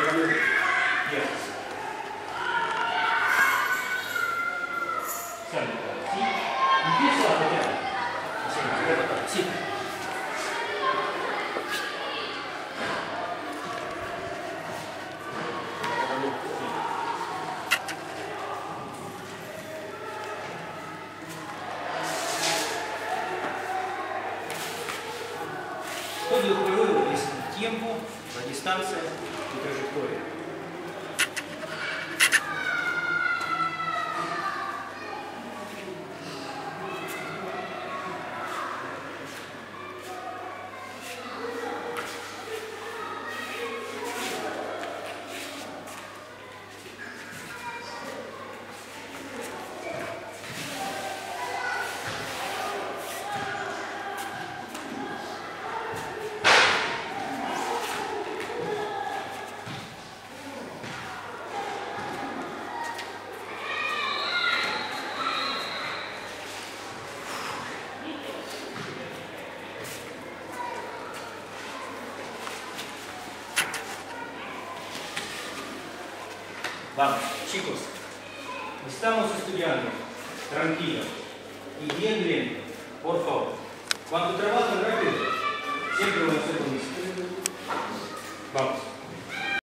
cambio de piernas. Salgo, ¿sí? Empiezo a pegar. Sí. Todo el juego es el tiempo, la distancia y trayectoria. Vamos, chicos, estamos estudiando, tranquilo y bien lento, por favor. Cuando trabajan rápido, siempre van a ser con esto. Vamos.